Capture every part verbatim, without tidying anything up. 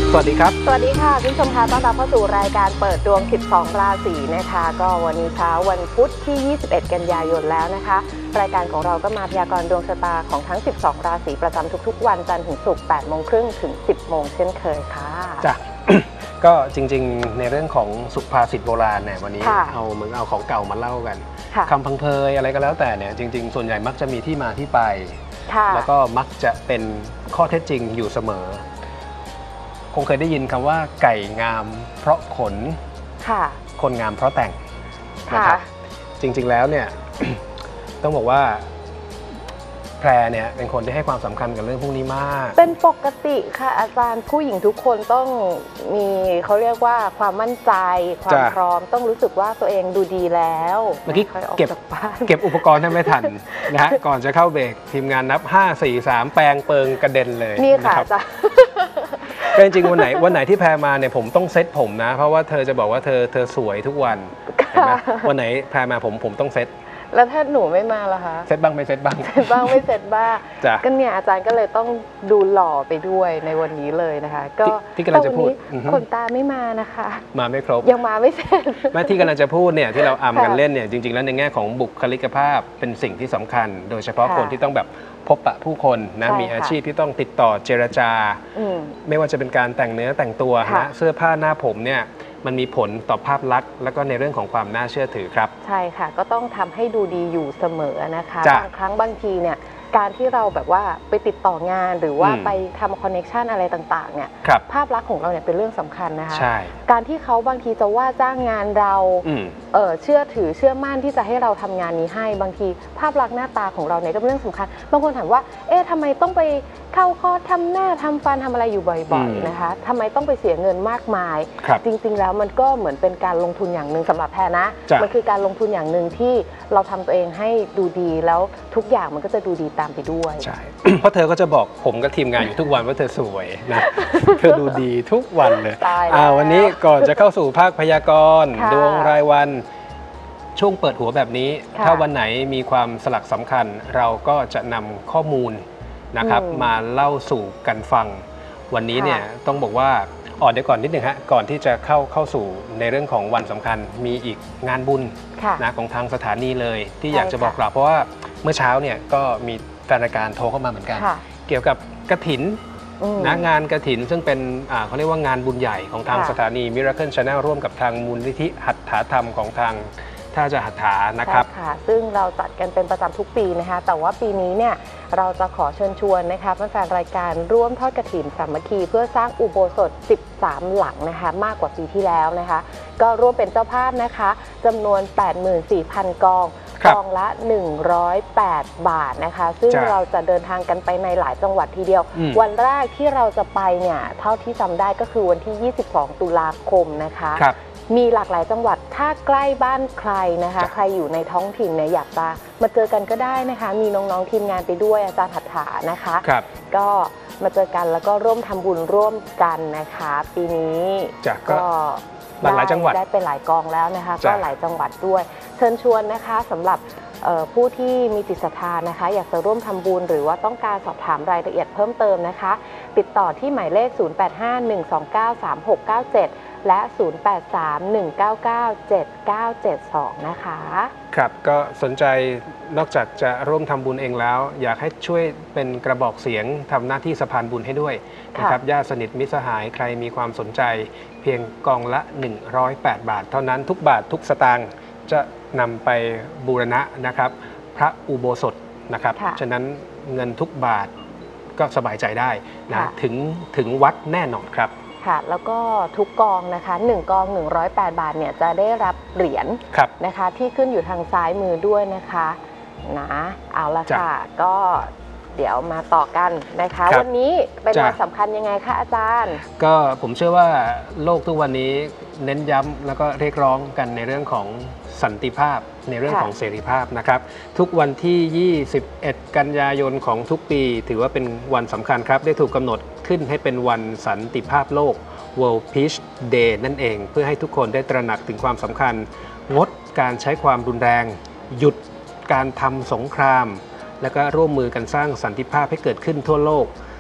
สวัสดีครับสวัสดีค่ะคุณผู้ชมคะต้อนรับเข้าสู่รายการเปิดดวงสิบสองราศีนะคะก็วันนี้เช้าวันพุธที่ยี่สิบเอ็ดกันยายนแล้วนะคะรายการของเราก็มาพยากรณ์ดวงชะตาของทั้งสิบสองราศีประจำทุกๆวันจันทร์ถึงศุกร์แปดโมงครึ่งถึงสิบโมงเช่นเคยค่ะจ้ะ ก็จริงๆในเรื่องของสุภาษิตโบราณเนี่ยวันนี้เอาเหมือนเอาของเก่ามาเล่ากันคำพังเพยอะไรก็แล้วแต่เนี่ยจริงๆส่วนใหญ่มักจะมีที่มาที่ไปแล้วก็มักจะเป็นข้อเท็จจริงอยู่เสมอคงเคยได้ยินคำว่าไก่งามเพราะขนคนงามเพราะแต่งนะครับจริงๆแล้วเนี่ย ต้องบอกว่าแพรเนี่ยเป็นคนที่ให้ความสำคัญกับเรื่องพวกนี้มากเป็นปกติค่ะอาจารย์ผู้หญิงทุกคนต้องมีเขาเรียกว่าความมั่นใจความพร้อมต้องรู้สึกว่าตัวเองดูดีแล้วเมื่อกี้เก็บเก็บอุปกรณ์ให้ไม่ทันนะฮะก่อนจะเข้าเบรกทีมงานนับห้า สี่ สามแปลงเปิงกระเด็นเลยนี่ค่ะอาจารย์ก็จริงๆวันไหนวันไหนที่แพรมาเนี่ยผมต้องเซ็ตผมนะเพราะว่าเธอจะบอกว่าเธอเธอสวยทุกวันเห็นไหมวันไหนแพรมาผมผมต้องเซ็ตแล้วถ้าหนูไม่มาล่ะคะเซตบ้างไม่เซตบ้างเซตบ้างไม่เซตบ้างก็เนี่ยอาจารย์ก็เลยต้องดูหล่อไปด้วยในวันนี้เลยนะคะก็ที่กำลังจะพูดขนตาไม่มานะคะมาไม่ครบยังมาไม่เสร็จแม่ที่กำลังจะพูดเนี่ยที่เราอำกันเล่นเนี่ยจริงๆแล้วในแง่ของบุคลิกภาพเป็นสิ่งที่สำคัญโดยเฉพาะคนที่ต้องแบบพบปะผู้คนนะมีอาชีพที่ต้องติดต่อเจรจาไม่ว่าจะเป็นการแต่งเนื้อแต่งตัวนะเสื้อผ้าหน้าผมเนี่ยมันมีผลต่อภาพลักษณ์แล้วก็ในเรื่องของความน่าเชื่อถือครับใช่ค่ะก็ต้องทำให้ดูดีอยู่เสมอนะคะบางครั้งบางทีเนี่ยการที่เราแบบว่าไปติดต่องานหรือว่าไปทำคอนเนคชันอะไรต่างๆเนี่ยภาพลักษณ์ของเราเนี่ยเป็นเรื่องสำคัญนะคะการที่เขาบางทีจะว่าจ้างงานเราเออเชื่อถือเชื่อมั่นที่จะให้เราทำงานนี้ให้บางทีภาพลักษณ์หน้าตาของเราเนี่ยก็เป็นเรื่องสำคัญบางคนถามว่าเอ๊ะทำไมต้องไปเข้าคอร์สทำหน้าทำฟันทำอะไรอยู่บ่อยๆนะคะทำไมต้องไปเสียเงินมากมายจริงๆแล้วมันก็เหมือนเป็นการลงทุนอย่างหนึ่งสำหรับแพรนะมันคือการลงทุนอย่างหนึ่งที่เราทำตัวเองให้ดูดีแล้วทุกอย่างมันก็จะดูดีตามไปด้วยใช่ เพราะเธอก็จะบอกผมกับทีมงานอยู่ทุกวันว่าเธอสวยนะเธอดูดีทุกวันเลยวันนี้ก่อนจะเข้าสู่ภาคพยากรณ์ดวงรายวันช่วงเปิดหัวแบบนี้ถ้าวันไหนมีความสลักสำคัญเราก็จะนำข้อมูลนะครับมาเล่าสู่กันฟังวันนี้เนี่ยต้องบอกว่าอ่อนเดี๋ยวก่อนนิดหนึ่งฮะก่อนที่จะเข้าเข้าสู่ในเรื่องของวันสำคัญมีอีกงานบุญนะของทางสถานีเลยที่อยากจะบอกกล่าวเพราะว่าเมื่อเช้าเนี่ยก็มีแฟนรายการโทรเข้ามาเหมือนกันเกี่ยวกับกฐินนะงานกฐินซึ่งเป็นเขาเรียกว่างานบุญใหญ่ของทางสถานี Miracle Channel ร่วมกับทางมูลนิธิหัตถธรรมของทางถ้าจะหัตถานะครับค่ะซึ่งเราจัดกันเป็นประจำทุกปีนะคะแต่ว่าปีนี้เนี่ยเราจะขอเชิญชวนนะคะแฟนรายการร่วมทอดกฐินสามัคคีเพื่อสร้างอุโบสถสิบสามหลังนะคะมากกว่าปีที่แล้วนะคะก็ร่วมเป็นเจ้าภาพนะคะจำนวน แปดหมื่นสี่พัน กองกองละหนึ่งร้อยแปดบาทนะคะซึ่งเราจะเดินทางกันไปในหลายจังหวัดทีเดียววันแรกที่เราจะไปเนี่ยเท่าที่จำได้ก็คือวันที่ยี่สิบสองตุลาคมนะคะมีหลากหลายจังหวัดถ้าใกล้บ้านใครนะคะใครอยู่ในท้องถิ่นเนี่ยอยากจะมาเจอกันก็ได้นะคะมีน้องๆทีมงานไปด้วยอาจารย์หัตถานะคะก็มาเจอกันแล้วก็ร่วมทำบุญร่วมกันนะคะปีนี้ก็หลายจังหวัดได้ไปหลายกองแล้วนะคะก็หลายจังหวัดด้วยเชิญชวนนะคะสำหรับผู้ที่มีจิตศรัทธานะคะอยากจะร่วมทำบุญหรือว่าต้องการสอบถามรายละเอียดเพิ่มเติมนะคะติดต่อที่หมายเลขศูนย์ แปด ห้า หนึ่ง สอง เก้า สาม หก เก้า เจ็ดและ ศูนย์ แปด สาม หนึ่ง เก้า เก้า เจ็ด เก้า เจ็ด สอง นะคะครับก็สนใจนอกจากจะร่วมทำบุญเองแล้วอยากให้ช่วยเป็นกระบอกเสียงทำหน้าที่สะพานบุญให้ด้วยนะครับญาติสนิทมิตรสหายใครมีความสนใจเพียงกองละหนึ่งร้อยแปดบาทเท่านั้นทุกบาททุกสตางค์จะนำไปบูรณะนะครับพระอุโบสถนะครับฉะนั้นเงินทุกบาทก็สบายใจได้นะถึงถึงวัดแน่นอนครับค่ะแล้วก็ทุกกองนะคะหนึ่งกองหนึ่งร้อยแปดบาทเนี่ยจะได้รับเหรียญนะคะที่ขึ้นอยู่ทางซ้ายมือด้วยนะคะนะเอาละค่ะก็เดี๋ยวมาต่อกันนะคะวันนี้เป็นวันสำคัญยังไงคะอาจารย์ก็ผมเชื่อว่าโลกทุกวันนี้เน้นย้ำแล้วก็เรียกร้องกันในเรื่องของสันติภาพในเรื่องของเสรีภาพนะครับทุกวันที่ยี่สิบเอ็ดกันยายนของทุกปีถือว่าเป็นวันสำคัญครับได้ถูกกำหนดขึ้นให้เป็นวันสันติภาพโลก World Peace Day นั่นเองเพื่อให้ทุกคนได้ตระหนักถึงความสำคัญงดการใช้ความรุนแรงหยุดการทำสงครามและก็ร่วมมือกันสร้างสันติภาพให้เกิดขึ้นทั่วโลก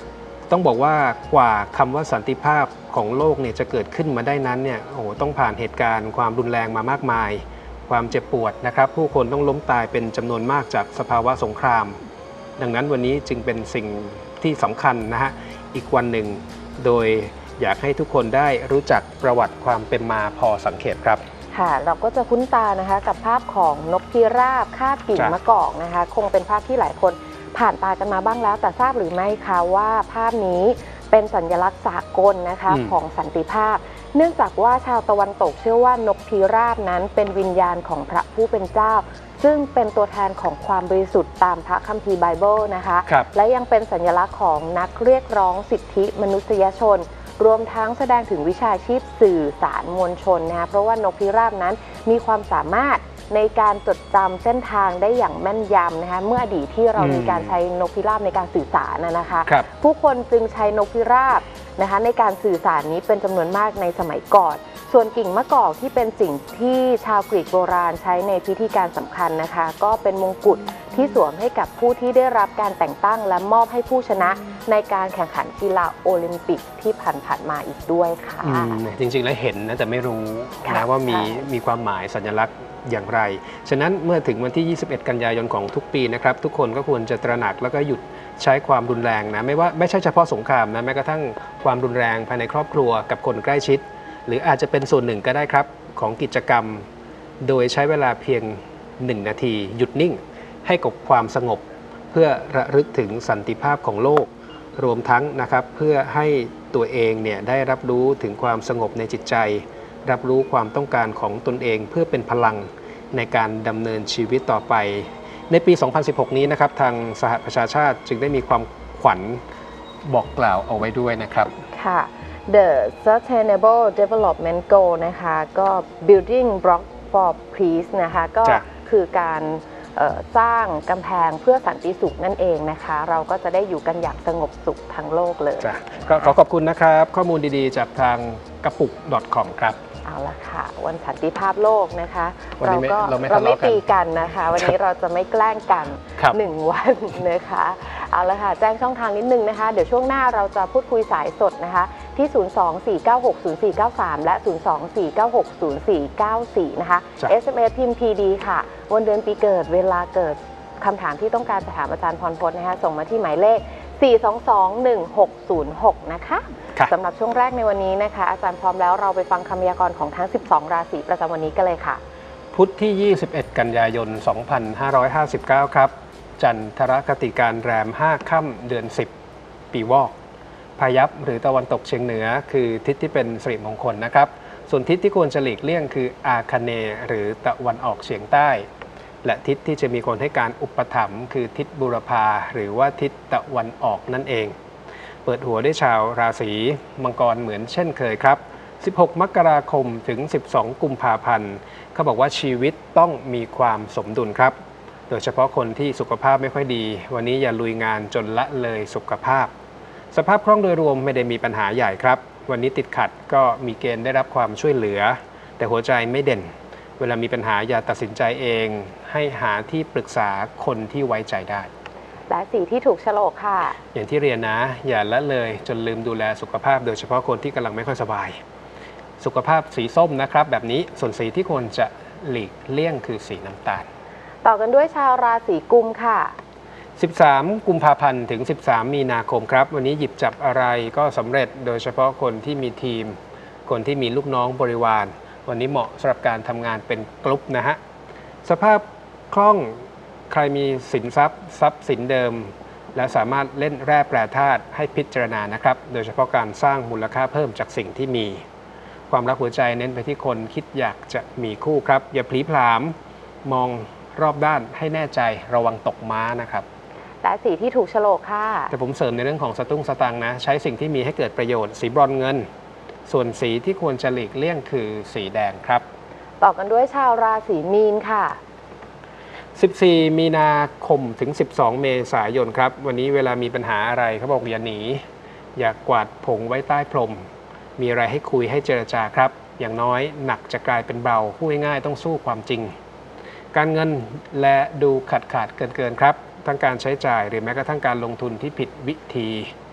ต้องบอกว่ากว่าคำว่าสันติภาพของโลกเนี่ยจะเกิดขึ้นมาได้นั้นเนี่ยโอ้โหต้องผ่านเหตุการณ์ความรุนแรงมามากมายความเจ็บปวดนะครับผู้คนต้องล้มตายเป็นจำนวนมากจากสภาวะสงครามดังนั้นวันนี้จึงเป็นสิ่งที่สำคัญนะฮะอีกวันหนึ่งโดยอยากให้ทุกคนได้รู้จักประวัติความเป็นมาพอสังเขปครับค่ะเราก็จะคุ้นตานะคะกับภาพของนกพิราบคาบกิ่งมะกอกนะคะคงเป็นภาพที่หลายคนผ่านตากันมาบ้างแล้วแต่ทราบหรือไม่คะว่าภาพนี้เป็นสัญลักษณ์สากลนะคะของสันติภาพเนื่องจากว่าชาวตะวันตกเชื่อว่านกพิราบนั้นเป็นวิญญาณของพระผู้เป็นเจ้าซึ่งเป็นตัวแทนของความบริสุทธิ์ตามพระคัมภีร์ไบเบิลนะคะและยังเป็นสัญลักษณ์ของนักเรียกร้องสิทธิมนุษยชนรวมทั้งแสดงถึงวิชาชีพสื่อสารมวลชนนะคะเพราะว่านกพิราบนั้นมีความสามารถในการจดจำเส้นทางได้อย่างแม่นยำนะคะเมื่ออดีตที่เรามีการใช้นกพิราบในการสื่อสารนะคะผู้คนจึงใช้นกพิราบนะคะในการสื่อสารนี้เป็นจำนวนมากในสมัยก่อนส่วนกิ่งมะกอกที่เป็นสิ่งที่ชาวกรีกโบราณใช้ในพิธีการสำคัญนะคะก็เป็นมงกุฎที่สวมให้กับผู้ที่ได้รับการแต่งตั้งและมอบให้ผู้ชนะในการแข่งขันกีฬาโอลิมปิกที่ผ่านๆมาอีกด้วยค่ะจริงๆแล้วเห็นนะแต่ไม่รู้นะว่ามีมีความหมายสัญลักษณ์อย่างไรฉะนั้นเมื่อถึงวันที่ยี่สิบเอ็ดกันยายนของทุกปีนะครับทุกคนก็ควรจะตระหนักแล้วก็หยุดใช้ความรุนแรงนะไม่ว่าไม่ใช่เฉพาะสงครามนะแม้กระทั่งความรุนแรงภายในครอบครัวกับคนใกล้ชิดหรืออาจจะเป็นส่วนหนึ่งก็ได้ครับของกิจกรรมโดยใช้เวลาเพียงหนึ่งนาทีหยุดนิ่งให้กับความสงบเพื่อระลึกถึงสันติภาพของโลกรวมทั้งนะครับเพื่อให้ตัวเองเนี่ยได้รับรู้ถึงความสงบในจิตใจรับรู้ความต้องการของตนเองเพื่อเป็นพลังในการดำเนินชีวิตต่อไปในปี สองพันสิบหก นี้นะครับทางสหประชาชาติจึงได้มีความขวัญบอกกล่าวเอาไว้ด้วยนะครับค่ะ The Sustainable Development Goal นะคะก็ Building Block for Peace นะคะก็คือการสร้างกำแพงเพื่อสันติสุขนั่นเองนะคะเราก็จะได้อยู่กันอย่างสงบสุขทั้งโลกเลยก็ขอขอบคุณนะครับข้อมูลดีๆจากทางกระปุก .com ครับเอาละค่ะวันสันติภาพโลกนะคะเราก็เราไม่ตีกันนะคะวันนี้เราจะไม่แกล้งกันหนึ่งวันนะคะเอาละค่ะแจ้งช่องทางนิดนึงนะคะเดี๋ยวช่วงหน้าเราจะพูดคุยสายสดนะคะที่ ศูนย์ สอง สี่ เก้า หก ศูนย์ สี่ เก้า สาม และ ศูนย์ สอง สี่ เก้า หก ศูนย์ สี่ เก้า สี่ นะคะ เอส เอ็ม เอส พิมพ์ พี ดี ค่ะวันเดือนปีเกิดเวลาเกิดคำถามที่ต้องการจะถามอาจารย์พรพจน์นะคะส่งมาที่หมายเลข สี่ สอง สอง หนึ่ง หก ศูนย์ หก นะคะสำหรับช่วงแรกในวันนี้นะคะอาจารย์พร้อมแล้วเราไปฟังคำพยากรณ์ของทั้งสิบสองราศีประจำวันนี้กันเลยค่ะพุธที่ยี่สิบเอ็ดกันยายนสองพันห้าร้อยห้าสิบเก้าครับจันทรคติการแรมห้าค่ำเดือนสิบปีวอกพายัพหรือตะวันตกเฉียงเหนือคือทิศที่เป็นสิริมงคลนะครับส่วนทิศที่ควรจะหลีกเลี่ยงคืออาคเนย์หรือตะวันออกเฉียงใต้และทิศที่จะมีคนให้การอุปถัมภ์คือทิศบุรพาหรือว่าทิศตะวันออกนั่นเองเปิดหัวด้วยชาวราศีมังกรเหมือนเช่นเคยครับสิบหกมกราคมถึงสิบสองกุมภาพันธ์เขาบอกว่าชีวิตต้องมีความสมดุลครับโดยเฉพาะคนที่สุขภาพไม่ค่อยดีวันนี้อย่าลุยงานจนละเลยสุขภาพสภาพคล่องโดยรวมไม่ได้มีปัญหาใหญ่ครับวันนี้ติดขัดก็มีเกณฑ์ได้รับความช่วยเหลือแต่หัวใจไม่เด่นเวลามีปัญหาอย่าตัดสินใจเองให้หาที่ปรึกษาคนที่ไว้ใจได้และสีที่ถูกโฉลกค่ะอย่างที่เรียนนะอย่าละเลยจนลืมดูแลสุขภาพโดยเฉพาะคนที่กำลังไม่ค่อยสบายสุขภาพสีส้มนะครับแบบนี้ส่วนสีที่ควรจะหลีกเลี่ยงคือสีน้ำตาลต่อกันด้วยชาวราศีกุมค่ะสิบสามกุมภาพันธ์ถึงสิบสามมีนาคมครับวันนี้หยิบจับอะไรก็สำเร็จโดยเฉพาะคนที่มีทีมคนที่มีลูกน้องบริวารวันนี้เหมาะสำหรับการทำงานเป็นกลุ่มนะฮะสภาพคล่องใครมีสินทรัพย์ทรัพย์สินเดิมและสามารถเล่นแร่แปรธาตุให้พิจารณานะครับโดยเฉพาะการสร้างมูลค่าเพิ่มจากสิ่งที่มีความรักหัวใจเน้นไปที่คนคิดอยากจะมีคู่ครับอย่าพลีผลามมองรอบด้านให้แน่ใจระวังตกม้านะครับและสีที่ถูกโฉลกค่ะแต่ผมเสริมในเรื่องของสตุ้งสตังนะใช้สิ่งที่มีให้เกิดประโยชน์สีบรอนเงินส่วนสีที่ควรจะหลีกเลี่ยงคือสีแดงครับต่อกันด้วยชาวราศีมีนค่ะสิบสี่มีนาคมถึงสิบสองเมษายนครับวันนี้เวลามีปัญหาอะไรเขาบอกอย่าหนีอย่ากวาดผงไว้ใต้พรมมีอะไรให้คุยให้เจรจาครับอย่างน้อยหนักจะกลายเป็นเบาพูดง่ายๆต้องสู้ความจริงการเงินและดูขาดขาดเกินเกินครับทั้งการใช้จ่ายหรือแม้กระทั่งการลงทุนที่ผิดวิธี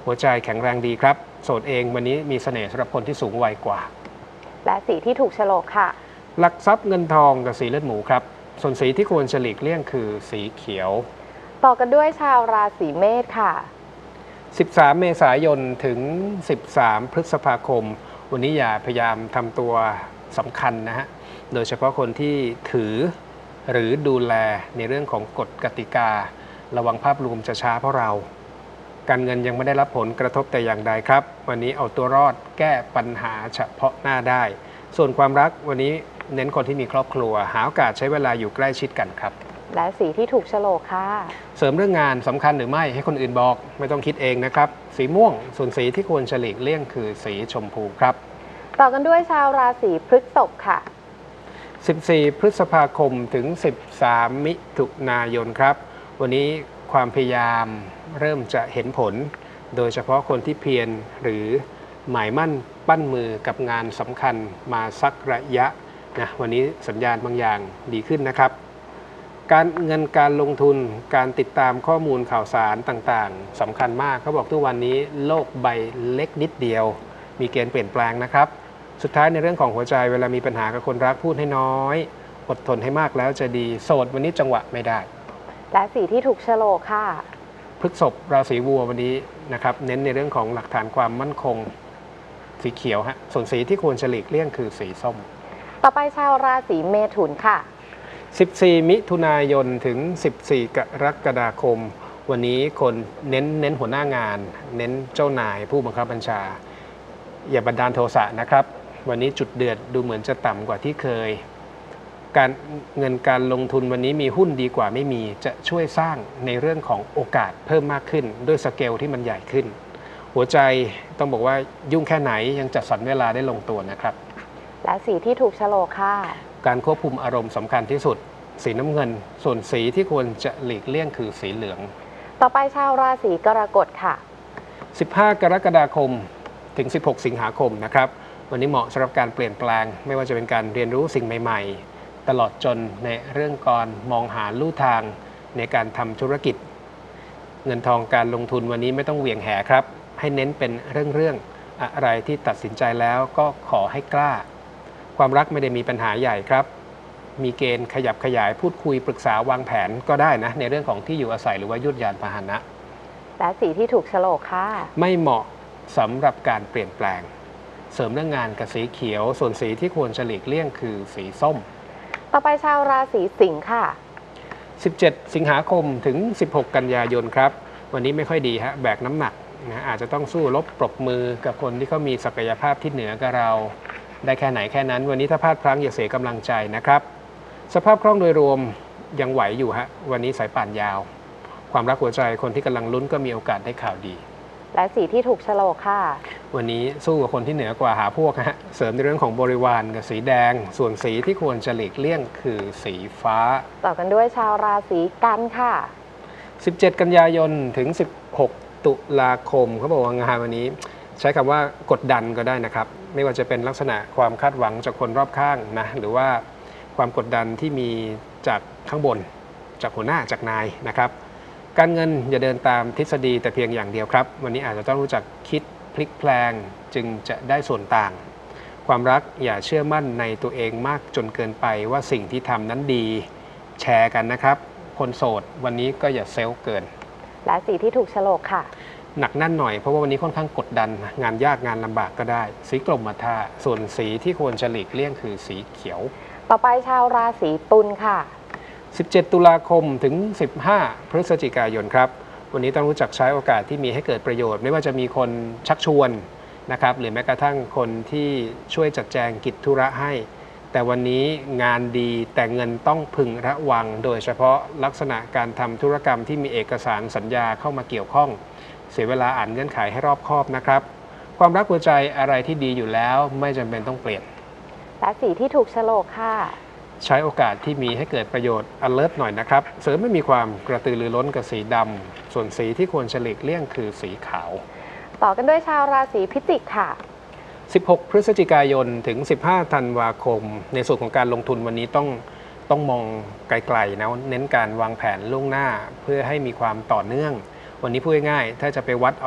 หัวใจแข็งแรงดีครับโสดเองวันนี้มีเสน่ห์สำหรับคนที่สูงวัยกว่าและสีที่ถูกโฉลกค่ะหลักทรัพย์เงินทองกับสีเลือดหมูครับส่วนสีที่ควรฉลีกเลี่ยงคือสีเขียวต่อกันด้วยชาวราศีเมษค่ะสิบสามเมษายนถึงสิบสามพฤษภาคมวันนี้อย่าพยายามทำตัวสำคัญนะฮะโดยเฉพาะคนที่ถือหรือดูแลในเรื่องของกฎกติการะวังภาพรวมจะช้าเพราะเราการเงินยังไม่ได้รับผลกระทบแต่อย่างใดครับวันนี้เอาตัวรอดแก้ปัญหาเฉพาะหน้าได้ส่วนความรักวันนี้เน้นคนที่มีครอบครัวหาโอกาสใช้เวลาอยู่ใกล้ชิดกันครับและสีที่ถูกโฉลกค่ะเสริมเรื่องงานสำคัญหรือไม่ให้คนอื่นบอกไม่ต้องคิดเองนะครับสีม่วงส่วนสีที่ควรฉลีกเลี่ยงคือสีชมพูครับต่อกันด้วยชาวราศีพฤษภค่ะสิบสี่พฤษภาคมถึงสิบสามมิถุนายนครับวันนี้ความพยายามเริ่มจะเห็นผลโดยเฉพาะคนที่เพียรหรือหมายมั่นปั้นมือกับงานสำคัญมาสักระยะนะวันนี้สัญญาณบางอย่างดีขึ้นนะครับการเงินการลงทุนการติดตามข้อมูลข่าวสารต่างๆสำคัญมากเขาบอกทุกวันนี้โลกใบเล็กนิดเดียวมีเกณฑ์เปลี่ยนแปลงนะครับสุดท้ายในเรื่องของหัวใจเวลามีปัญหากับคนรักพูดให้น้อยอดทนให้มากแล้วจะดีโสดวันนี้จังหวะไม่ได้และสีที่ถูกโฉลกค่ะพฤษภราศีวัววันนี้นะครับเน้นในเรื่องของหลักฐานความมั่นคงสีเขียวฮะส่วนสีที่ควรฉลีกเลี่ยงคือสีส้มต่อไปชาวราศีเมถุนค่ะสิบสี่มิถุนายนถึงสิบสี่กรกฎาคมวันนี้คนเน้นเน้นหัวหน้างานเน้นเจ้านายผู้บังคับบัญชาอย่าบันดาลโทสะนะครับวันนี้จุดเดือดดูเหมือนจะต่ำกว่าที่เคยการเงินการลงทุนวันนี้มีหุ้นดีกว่าไม่มีจะช่วยสร้างในเรื่องของโอกาสเพิ่มมากขึ้นด้วยสเกลที่มันใหญ่ขึ้นหัวใจต้องบอกว่ายุ่งแค่ไหนยังจัดสรรเวลาได้ลงตัวนะครับและสีที่ถูกโฉลกค่ะการควบคุมอารมณ์สำคัญที่สุดสีน้ำเงินส่วนสีที่ควรจะหลีกเลี่ยงคือสีเหลืองต่อไปชาวราศีกรกฎค่ะสิบห้ากรกฎาคมถึงสิบหกสิงหาคมนะครับวันนี้เหมาะสำหรับการเปลี่ยนแปลงไม่ว่าจะเป็นการเรียนรู้สิ่งใหม่ๆตลอดจนในเรื่องการมองหาลู่ทางในการทำธุรกิจเงินทองการลงทุนวันนี้ไม่ต้องเหวี่ยงแหครับให้เน้นเป็นเรื่องๆอะไรที่ตัดสินใจแล้วก็ขอให้กล้าความรักไม่ได้มีปัญหาใหญ่ครับมีเกณฑ์ขยับขยายพูดคุยปรึกษาวางแผนก็ได้นะในเรื่องของที่อยู่อาศัยหรือว่ายุทธยานพาหนะและสีที่ถูกโฉลกค่ะไม่เหมาะสำหรับการเปลี่ยนแปลงเสริมเรื่องงานกับสีเขียวส่วนสีที่ควรฉลีกเลี่ยงคือสีส้มต่อไปชาวราศีสิงค์ค่ะสิบเจ็ดสิงหาคมถึงสิบหกกันยายนครับวันนี้ไม่ค่อยดีฮะแบกน้ำหนักนะอาจจะต้องสู้รบปรบมือกับคนที่เขามีศักยภาพที่เหนือกับเราได้แค่ไหนแค่นั้นวันนี้ถ้าพลาดพลั้งอย่าเสียกำลังใจนะครับสภาพคล่องโดยรวมยังไหวอยู่ฮะวันนี้สายป่านยาวความรักหัวใจคนที่กำลังลุ้นก็มีโอกาสได้ข่าวดีและสีที่ถูกโฉลกค่ะวันนี้สู้กับคนที่เหนือกว่าหาพวกฮะเสริมในเรื่องของบริวารกับสีแดงส่วนสีที่ควรจะหลีกเลี่ยงคือสีฟ้าต่อกันด้วยชาวราศีกันค่ะสิบเจ็ดกันยายนถึงสิบหกตุลาคมเขาบอกว่างานวันนี้ใช้คำว่ากดดันก็ได้นะครับไม่ว่าจะเป็นลักษณะความคาดหวังจากคนรอบข้างนะหรือว่าความกดดันที่มีจากข้างบนจากหัวหน้าจากนายนะครับการเงินอย่าเดินตามทฤษฎีแต่เพียงอย่างเดียวครับวันนี้อาจจะต้องรู้จักคิดพลิกแพลงจึงจะได้ส่วนต่างความรักอย่าเชื่อมั่นในตัวเองมากจนเกินไปว่าสิ่งที่ทำนั้นดีแชร์กันนะครับคนโสดวันนี้ก็อย่าเซลล์เกินและสีที่ถูกโฉลกค่ะหนักแน่นหน่อยเพราะว่าวันนี้ค่อนข้างกดดันงานยากงานลำบากก็ได้สีกรมท่าส่วนสีที่ควรจะหลีกเลี่ยงคือสีเขียวต่อไปชาวราศีตุลค่ะสิบเจ็ดตุลาคมถึงสิบห้าพฤศจิกายนครับวันนี้ต้องรู้จักใช้โอกาสที่มีให้เกิดประโยชน์ไม่ว่าจะมีคนชักชวนนะครับหรือแม้กระทั่งคนที่ช่วยจัดแจงกิจธุระให้แต่วันนี้งานดีแต่เงินต้องพึงระวังโดยเฉพาะลักษณะการทำธุรกรรมที่มีเอกสารสัญญาเข้ามาเกี่ยวข้องเสียเวลาอ่านเงื่อนไขให้รอบคอบนะครับความรักหัวใจอะไรที่ดีอยู่แล้วไม่จำเป็นต้องเปลี่ยนและสีที่ถูกโฉลกค่ะใช้โอกาสที่มีให้เกิดประโยชน์ alert หน่อยนะครับเสริมไม่มีความกระตือรือร้นกับสีดำส่วนสีที่ควรฉลีกเลี่ยงคือสีขาวต่อกันด้วยชาวราศีพิจิกค่ะสิบหกพฤศจิกายนถึงสิบห้าธันวาคมในส่วนของการลงทุนวันนี้ต้องต้องมองไกลๆนะเน้นการวางแผนล่วงหน้าเพื่อให้มีความต่อเนื่องวันนี้พูดง่ายๆถ้าจะไปวัดเอา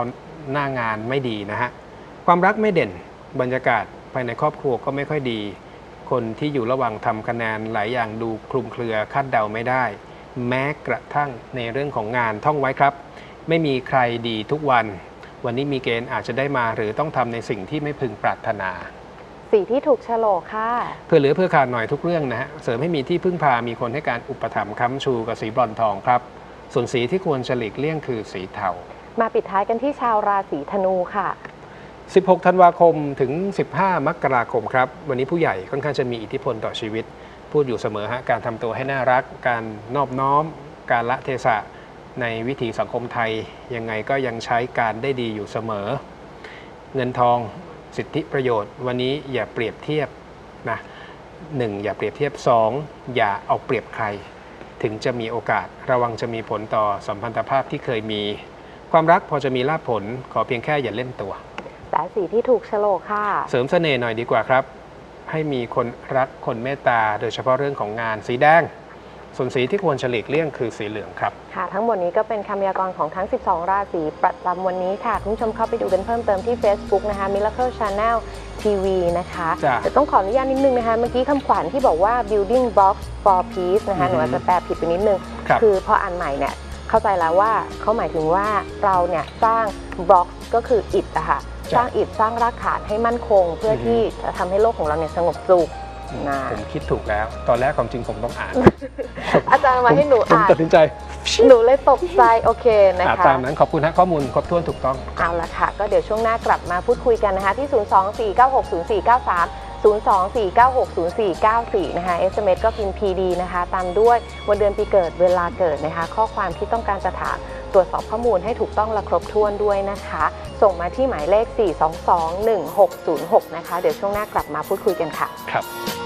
หน้างานไม่ดีนะฮะความรักไม่เด่นบรรยากาศภายในครอบครัวก็ไม่ค่อยดีคนที่อยู่ระหว่างทำคะแนนหลายอย่างดูคลุมเครือคาดเดาไม่ได้แม้กระทั่งในเรื่องของงานท่องไว้ครับไม่มีใครดีทุกวันวันนี้มีเกณฑ์อาจจะได้มาหรือต้องทำในสิ่งที่ไม่พึงปรารถนาสีที่ถูกโฉลกค่ะเพื่อเหลือเพื่อขาดหน่อยทุกเรื่องนะฮะเสริมให้มีที่พึ่งพามีคนให้การอุปถัมภ์ค้ำชูกับสีบรอนทองครับส่วนสีที่ควรฉลีกเลี่ยงคือสีเทามาปิดท้ายกันที่ชาวราศีธนูค่ะสิบหกธันวาคมถึงสิบห้ามกราคมครับวันนี้ผู้ใหญ่ค่อนข้างจะมีอิทธิพลต่อชีวิตพูดอยู่เสมอฮะการทำตัวให้น่ารักการนอบน้อมการละเทศะในวิถีสังคมไทยยังไงก็ยังใช้การได้ดีอยู่เสมอเงินทองสิทธิประโยชน์วันนี้อย่าเปรียบเทียบนะหนึ่งอย่าเปรียบเทียบสองอย่าเอาเปรียบใครถึงจะมีโอกาสระวังจะมีผลต่อสัมพันธภาพที่เคยมีความรักพอจะมีลาภผลขอเพียงแค่อย่าเล่นตัวแต่สีที่ถูกโฉลกค่ะเสริมเสน่ห์หน่อยดีกว่าครับให้มีคนรักคนเมตตาโดยเฉพาะเรื่องของงานสีแดงส่วนสีที่ควรเฉลีกเลี่ยงคือสีเหลืองครับค่ะทั้งหมดนี้ก็เป็นคำพยากรณ์ของทั้งสิบสองราศีประจำวันนี้ค่ะคุณผู้ชมเข้าไปดูกันเพิ่มเติมที่ Facebook นะคะ Miracle Channel ที วี นะคะแต่ต้องขออนุญาตนิดนึงนะคะเมื่อกี้คำขวัญที่บอกว่า building blocks for peace นะคะหนูอาจจะแปลผิดไปนิดนึงคือพออ่านใหม่เนี่ยเข้าใจแล้วว่าเขาหมายถึงว่าเราเนี่ยสร้างบล็อกก็คืออิฐอะค่ะสร้างอิฐสร้างรากฐานให้มั่นคงเพื่อที่จะทำให้โลกของเราเนี่ยสงบสุขผมคิดถูกแล้วตอนแรกความจริงผมต้องอ่านอาจารย์มาให้หนูอ่านผมตัดสินใจหนูเลยตกใจโอเคนะคะตามนั้นขอบคุณนะข้อมูลครบถ้วนถูกต้องเอาละค่ะก็เดี๋ยวช่วงหน้ากลับมาพูดคุยกันนะคะที่ ศูนย์ สอง สี่ เก้า หก ศูนย์ สี่ เก้า สาม ศูนย์ สอง สี่ เก้า หก ศูนย์ สี่ เก้า สี่ นะคะ เอส เอ็ม เอส ก็พิมพ์ พี ดี นะคะตามด้วยวันเดือนปีเกิดเวลาเกิดนะคะข้อความที่ต้องการจะถามตรวจสอบข้อมูลให้ถูกต้องและครบถ้วนด้วยนะคะส่งมาที่หมายเลข สี่ สอง สอง หนึ่ง หก ศูนย์ หก นะคะเดี๋ยวช่วงหน้ากลับมาพูดคุยกันค่ะครับ